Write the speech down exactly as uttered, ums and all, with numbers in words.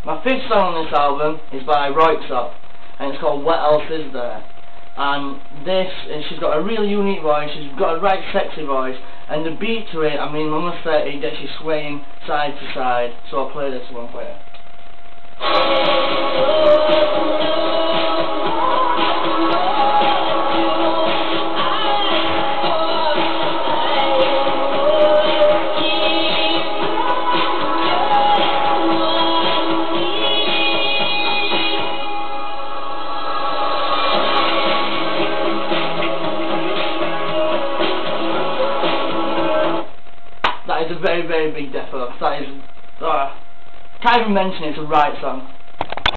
My fifth song on this album is by Royksopp, and it's called What Else Is There? And this, and she's got a really unique voice, she's got a right sexy voice, and the beat to it, I mean, I must say, it gets you swaying side to side, so I'll play this one for you. That is a very, very big defo. That is, uh, can't even mention it, it's a right song.